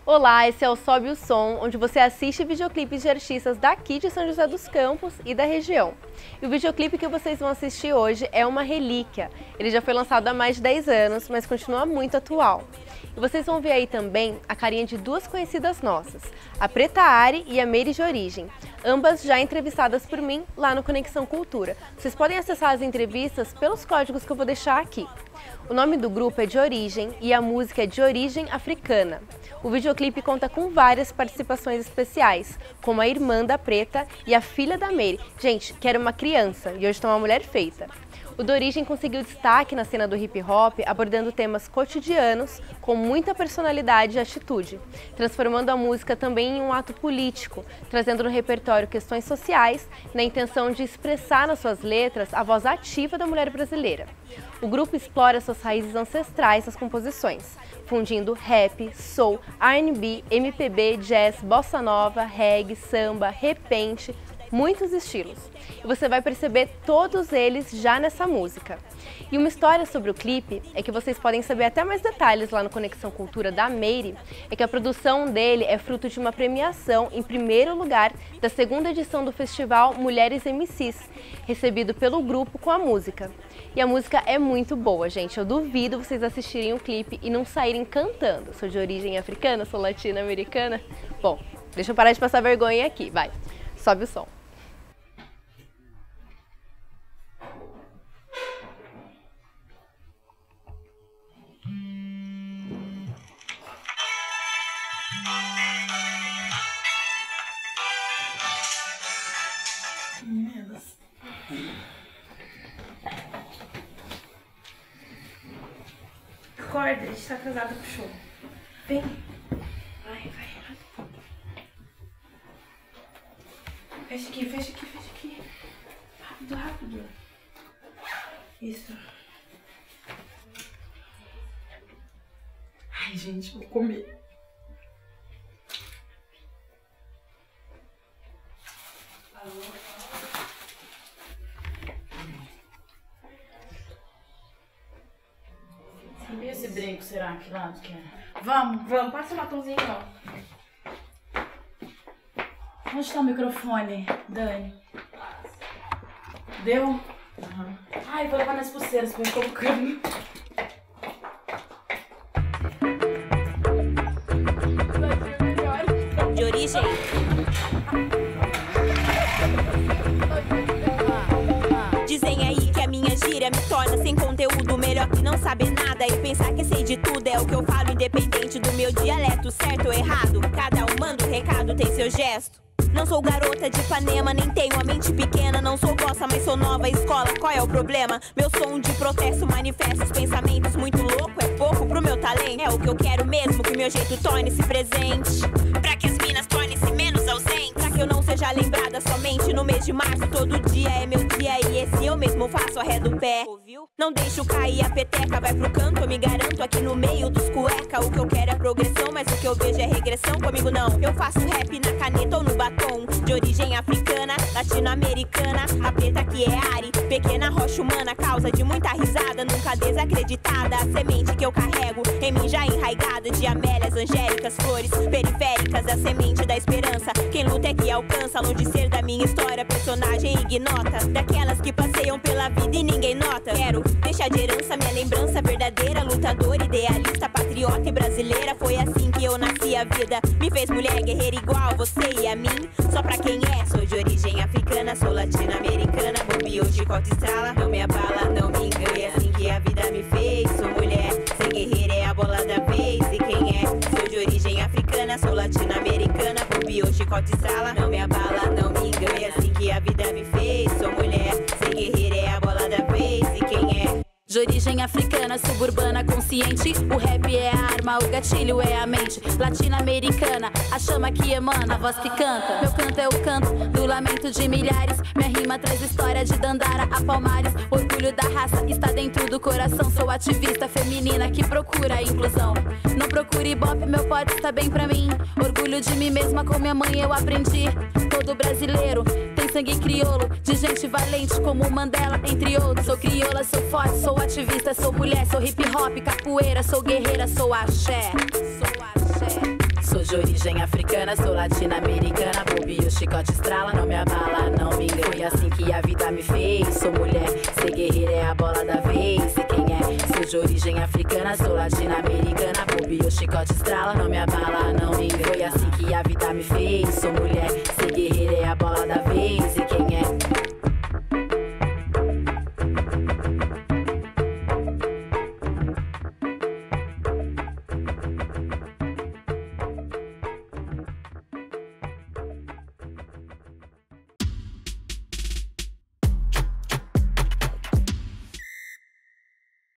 Olá, esse é o Sobe o Som, onde você assiste videoclipes de artistas daqui de São José dos Campos e da região. E o videoclipe que vocês vão assistir hoje é uma relíquia. Ele já foi lançado há mais de 10 anos, mas continua muito atual. E vocês vão ver aí também a carinha de duas conhecidas nossas, a Preta Ari e a Meire de Origem, ambas já entrevistadas por mim lá no Conexão Cultura. Vocês podem acessar as entrevistas pelos códigos que eu vou deixar aqui. O nome do grupo é De Origem e a música é De Origem Africana. O videoclipe conta com várias participações especiais, como a irmã da Preta e a filha da Meire. Gente, que era uma criança e hoje está uma mulher feita. O De Origem conseguiu destaque na cena do hip hop, abordando temas cotidianos com muita personalidade e atitude, transformando a música também em um ato político, trazendo no repertório questões sociais, na intenção de expressar nas suas letras a voz ativa da mulher brasileira. O grupo explora suas raízes ancestrais nas composições, fundindo rap, soul, R&B, MPB, jazz, bossa nova, reggae, samba, repente, muitos estilos. E você vai perceber todos eles já nessa música. E uma história sobre o clipe é que vocês podem saber até mais detalhes lá no Conexão Cultura da Meire, é que a produção dele é fruto de uma premiação em primeiro lugar da segunda edição do festival Mulheres MCs, recebido pelo grupo com a música. E a música é muito boa, gente. Eu duvido vocês assistirem o clipe e não saírem cantando. Sou de origem africana, sou latino-americana. Bom, deixa eu parar de passar vergonha aqui, vai. Sobe o som. Acorda, a gente tá atrasada pro show. Vem. Vai. Fecha aqui. Rápido. Isso. Ai, gente, vou comer. E esse brinco, será que lado que é? Vamos, Passa o batomzinho, ó. onde tá o microfone, Dani? Deu? Uhum. Ai, vou levar nas pulseiras pra eu ir colocando. De origem. Dizem aí que a minha gíria me torna sem conteúdo, melhor que não saber nada e pensar que sei de tudo. É o que eu falo, independente do meu dialeto, certo ou errado. Cada um manda o recado, tem seu gesto. Não sou garota de Ipanema, nem tenho a mente pequena. Não sou bossa, mas sou nova escola, qual é o problema? Meu som de protesto manifesta os pensamentos. Muito louco, é pouco pro meu talento. É o que eu quero mesmo, que meu jeito torne-se presente, pra que as minas tornem-se menos ausentes, pra que eu não seja lembrada somente no mês de março. Todo dia é meu dia e esse eu mesmo faço a ré do pé. Ouviu? Não deixo cair a peteca, vai pro canto, eu me garanto aqui no meio dos cueca. O que eu quero é progressão, mas o que eu vejo é regressão. Comigo não, eu faço rap na caneta ou no batom. De origem africana, latino-americana, a preta que é Ari, pequena rocha humana, causa de muita risada, nunca desacreditada. A semente que eu carrego em mim já enraigada, de amélias, angélicas, flores periféricas, a semente da esperança. Quem luta é que alcança, longe de ser da minha história, personagem ignota, daquelas que passeiam pela vida e ninguém nota. Quero deixar de herança minha lembrança verdadeira, lutadora, idealista, patriota e brasileira. Foi assim que eu nasci, a vida me fez mulher guerreira igual você e a mim. Só pra quem é, sou de origem africana, sou latino-americana, bobeou, chicote, estrala, não me abala, não me engana. É assim que a vida me fez, sou mulher, ser guerreira é a bola da vez. E quem é? Sou de origem africana, sou latino-americana, bobeou, chicote, estrala, não me abala, não me engana. É assim que a vida me fez, sou mulher, ser guerreira é a bola da vez. E quem é? De origem africana, suburbana, consciente. O rap é a arma, o gatilho é a mente. Latino-americana, a chama que emana, a voz que canta. Meu canto é o canto do lamento de milhares. Minha rima traz história de Dandara a Palmares. Orgulho da raça está dentro do coração. Sou ativista feminina que procura a inclusão. Não procure ibope, meu pote está bem pra mim. Orgulho de mim mesma, com minha mãe eu aprendi. Todo brasileiro tem sangue crioulo, de gente valente como Mandela, entre outros. Sou crioula, sou forte, sou ativista, sou mulher, sou hip hop, capoeira, sou guerreira, sou axé. Sou axé. Sou de origem africana, sou latino-americana. Bobi, o chicote estrala, não me abala, não me engana. Foi assim que a vida me fez. Sou mulher, ser guerreira é a bola da vez. E quem é? Sou de origem africana, sou latino-americana. Bobi, o chicote estrala, não me abala, não me engana. Foi assim que a vida me fez. Sou mulher, ser guerreira é a bola da vez.